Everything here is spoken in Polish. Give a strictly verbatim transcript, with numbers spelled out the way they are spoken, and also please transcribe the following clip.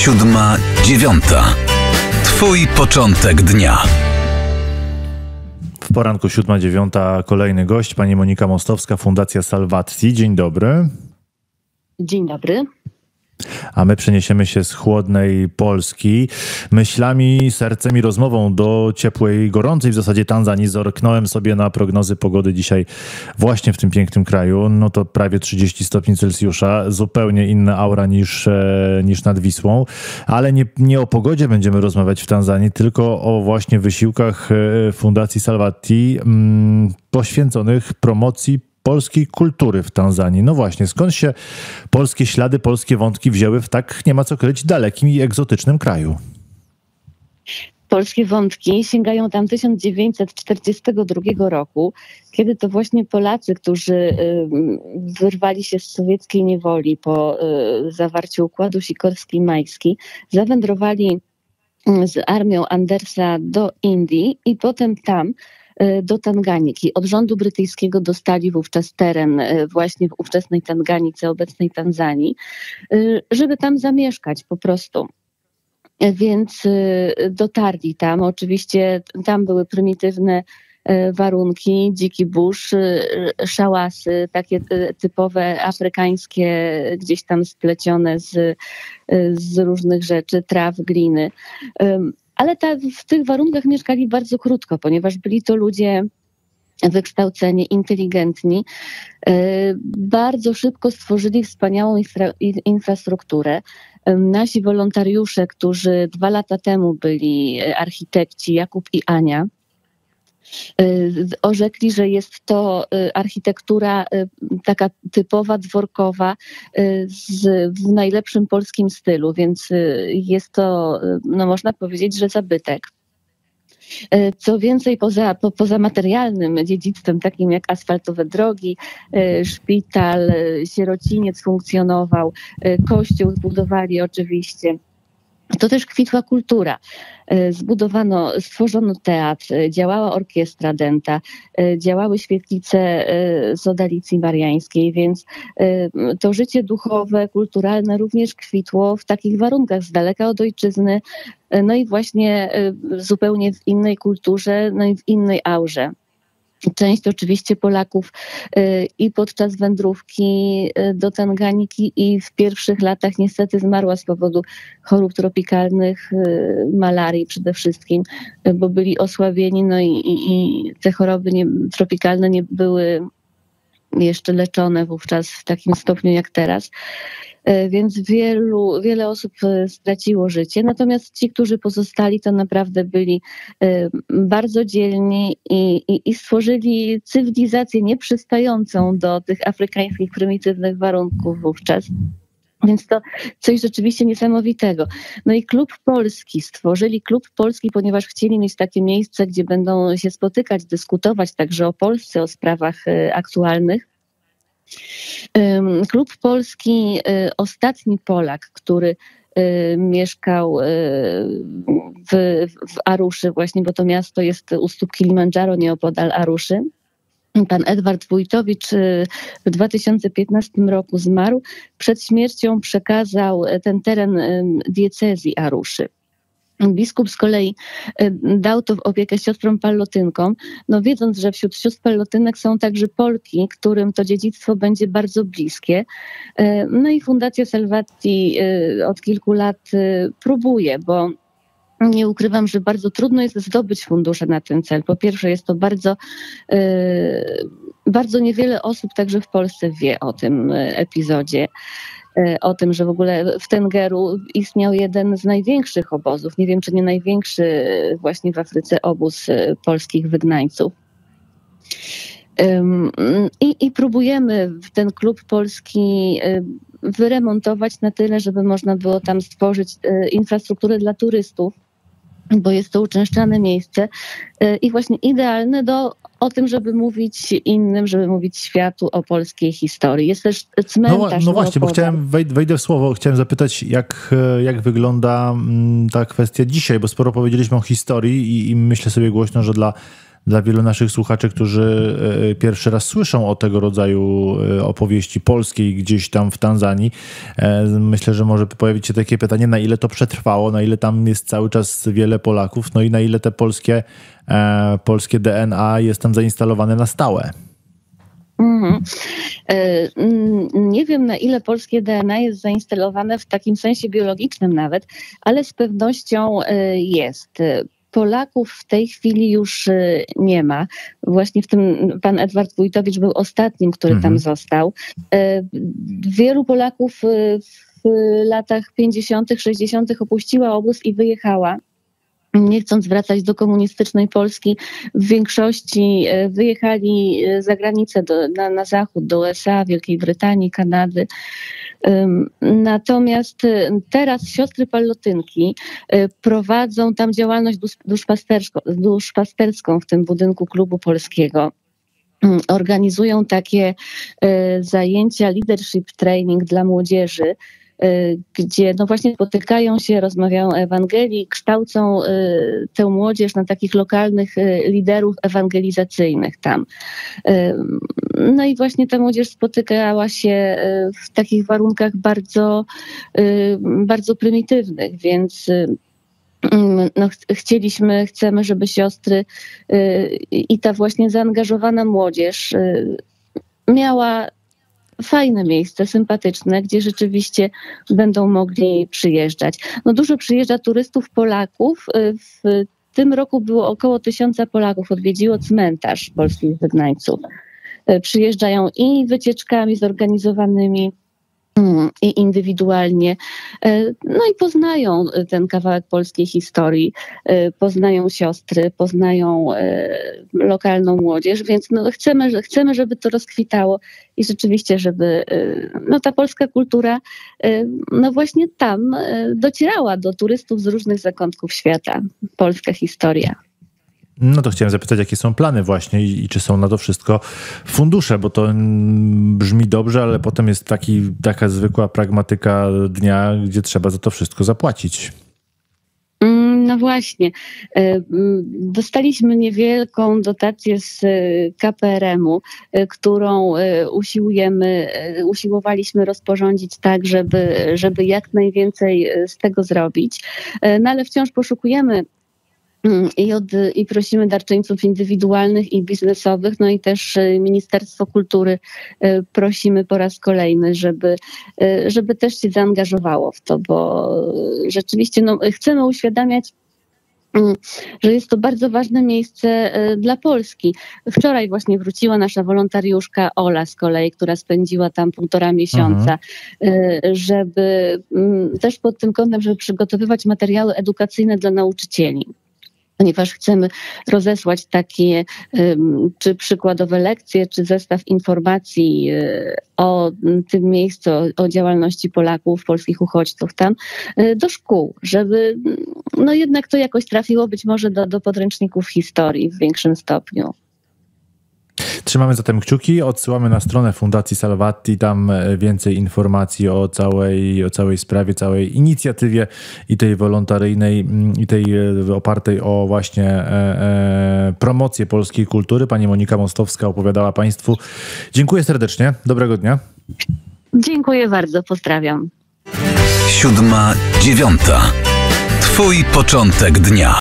Siódma, dziewiąta. Twój początek dnia. W poranku siódma, dziewiąta kolejny gość, pani Monika Mostowska, Fundacja Salvati. Dzień dobry. Dzień dobry. A my przeniesiemy się z chłodnej Polski myślami, sercem i rozmową do ciepłej, gorącej w zasadzie Tanzanii. Zerknąłem sobie na prognozy pogody dzisiaj właśnie w tym pięknym kraju. No to prawie trzydzieści stopni Celsjusza. Zupełnie inna aura niż, niż nad Wisłą. Ale nie, nie o pogodzie będziemy rozmawiać w Tanzanii, tylko o właśnie wysiłkach Fundacji Salvati mm, poświęconych promocji polskiej kultury w Tanzanii. No właśnie, skąd się polskie ślady, polskie wątki wzięły w tak, nie ma co kryć, dalekim i egzotycznym kraju? Polskie wątki sięgają tam tysiąc dziewięćset czterdziestego drugiego roku, kiedy to właśnie Polacy, którzy wyrwali się z sowieckiej niewoli po zawarciu Układu Sikorski-Majski, zawędrowali z armią Andersa do Indii i potem tam do Tanganiki. Od rządu brytyjskiego dostali wówczas teren właśnie w ówczesnej Tanganice, obecnej Tanzanii, żeby tam zamieszkać po prostu. Więc dotarli tam. Oczywiście tam były prymitywne warunki, dziki burz, szałasy, takie typowe afrykańskie, gdzieś tam splecione z, z różnych rzeczy, traw, gliny. Ale ta, w tych warunkach mieszkali bardzo krótko, ponieważ byli to ludzie wykształceni, inteligentni. Bardzo szybko stworzyli wspaniałą infra, infrastrukturę. Nasi wolontariusze, którzy dwa lata temu byli architekci, Jakub i Ania, orzekli, że jest to architektura taka typowa, dworkowa, z, w najlepszym polskim stylu, więc jest to, no można powiedzieć, że zabytek. Co więcej, poza, po, poza materialnym dziedzictwem, takim jak asfaltowe drogi, szpital, sierociniec funkcjonował, kościół zbudowali oczywiście. To też kwitła kultura. Zbudowano, stworzono teatr, działała orkiestra Denta, działały świetlice z Odalicji Mariańskiej, więc to życie duchowe, kulturalne również kwitło w takich warunkach, z daleka od ojczyzny, no i właśnie zupełnie w innej kulturze, no i w innej aurze. Część oczywiście Polaków i podczas wędrówki do Tanganiki i w pierwszych latach niestety zmarła z powodu chorób tropikalnych, malarii przede wszystkim, bo byli osłabieni, no i, i, i te choroby nie, tropikalne nie były jeszcze leczone wówczas w takim stopniu jak teraz. Więc wielu, wiele osób straciło życie. Natomiast ci, którzy pozostali, to naprawdę byli bardzo dzielni i, i, i stworzyli cywilizację nieprzystającą do tych afrykańskich prymitywnych warunków wówczas. Więc to coś rzeczywiście niesamowitego. No i Klub Polski, stworzyli Klub Polski, ponieważ chcieli mieć takie miejsce, gdzie będą się spotykać, dyskutować także o Polsce, o sprawach aktualnych. Klub Polski, ostatni Polak, który mieszkał w, w Aruszy właśnie, bo to miasto jest u stóp Kilimandżaro, nieopodal Aruszy. Pan Edward Wójtowicz w dwa tysiące piętnastym roku zmarł. Przed śmiercią przekazał ten teren diecezji Aruszy. Biskup z kolei dał to w opiekę siostrom pallotynkom, no wiedząc, że wśród sióstr pallotynek są także Polki, którym to dziedzictwo będzie bardzo bliskie. No i Fundacja Salvati od kilku lat próbuje, bo nie ukrywam, że bardzo trudno jest zdobyć fundusze na ten cel. Po pierwsze, jest to bardzo, bardzo niewiele osób także w Polsce wie o tym epizodzie. O tym, że w ogóle w Tengeru istniał jeden z największych obozów, nie wiem czy nie największy właśnie w Afryce obóz polskich wygnańców. I, i próbujemy ten klub polski wyremontować na tyle, żeby można było tam stworzyć infrastrukturę dla turystów, bo jest to uczęszczane miejsce i właśnie idealne do o tym, żeby mówić innym, żeby mówić światu o polskiej historii. Jest też cmentarz. No, no właśnie, bo chciałem, wejdę w słowo, chciałem zapytać, jak, jak wygląda ta kwestia dzisiaj, bo sporo powiedzieliśmy o historii i, i myślę sobie głośno, że dla dla wielu naszych słuchaczy, którzy pierwszy raz słyszą o tego rodzaju opowieści polskiej gdzieś tam w Tanzanii. Myślę, że może pojawić się takie pytanie, na ile to przetrwało, na ile tam jest cały czas wiele Polaków, no i na ile te polskie, polskie D N A jest tam zainstalowane na stałe. Mhm. Nie wiem, na ile polskie D N A jest zainstalowane w takim sensie biologicznym nawet, ale z pewnością jest. Polaków w tej chwili już nie ma. Właśnie w tym pan Edward Wójtowicz był ostatnim, który mhm. tam został. Wielu Polaków w latach pięćdziesiątych, sześćdziesiątych opuściła obóz i wyjechała. Nie chcąc wracać do komunistycznej Polski, w większości wyjechali za granicę do, na, na zachód, do U S A, Wielkiej Brytanii, Kanady. Natomiast teraz siostry Pallotynki prowadzą tam działalność duszpasterską, duszpasterską w tym budynku Klubu Polskiego. Organizują takie zajęcia leadership training dla młodzieży, gdzie no właśnie spotykają się, rozmawiają o Ewangelii, kształcą tę młodzież na takich lokalnych liderów ewangelizacyjnych tam. No i właśnie ta młodzież spotykała się w takich warunkach bardzo, bardzo prymitywnych, więc no, chcieliśmy, chcemy, żeby siostry i ta właśnie zaangażowana młodzież miała fajne miejsce, sympatyczne, gdzie rzeczywiście będą mogli przyjeżdżać. No dużo przyjeżdża turystów Polaków. W tym roku było około tysiąca Polaków, odwiedziło cmentarz polskich wygnańców. Przyjeżdżają i wycieczkami zorganizowanymi, i indywidualnie. No i poznają ten kawałek polskiej historii, poznają siostry, poznają lokalną młodzież, więc no chcemy, chcemy, żeby to rozkwitało i rzeczywiście, żeby no ta polska kultura no właśnie tam docierała do turystów z różnych zakątków świata. Polska historia. No to chciałem zapytać, jakie są plany właśnie i, i czy są na to wszystko fundusze, bo to mm, brzmi dobrze, ale potem jest taki, taka zwykła pragmatyka dnia, gdzie trzeba za to wszystko zapłacić. No właśnie. Dostaliśmy niewielką dotację z K P R M-u, którą usiłujemy, usiłowaliśmy rozporządzić tak, żeby, żeby jak najwięcej z tego zrobić. No ale wciąż poszukujemy I, od, I prosimy darczyńców indywidualnych i biznesowych, no i też Ministerstwo Kultury prosimy po raz kolejny, żeby, żeby też się zaangażowało w to, bo rzeczywiście no, chcemy uświadamiać, że jest to bardzo ważne miejsce dla Polski. Wczoraj właśnie wróciła nasza wolontariuszka Ola z kolei, która spędziła tam półtora miesiąca, mhm. żeby też pod tym kątem, żeby przygotowywać materiały edukacyjne dla nauczycieli. Ponieważ chcemy rozesłać takie czy przykładowe lekcje, czy zestaw informacji o tym miejscu, o działalności Polaków, polskich uchodźców tam do szkół, żeby no jednak to jakoś trafiło być może do, do podręczników historii w większym stopniu. Trzymamy zatem kciuki, odsyłamy na stronę Fundacji Salvati, tam więcej informacji o całej, o całej sprawie, całej inicjatywie i tej wolontaryjnej, i tej opartej o właśnie e, e, promocję polskiej kultury. Pani Monika Mostowska opowiadała Państwu. Dziękuję serdecznie, dobrego dnia. Dziękuję bardzo, pozdrawiam. Siódma, dziewiąta. Twój początek dnia.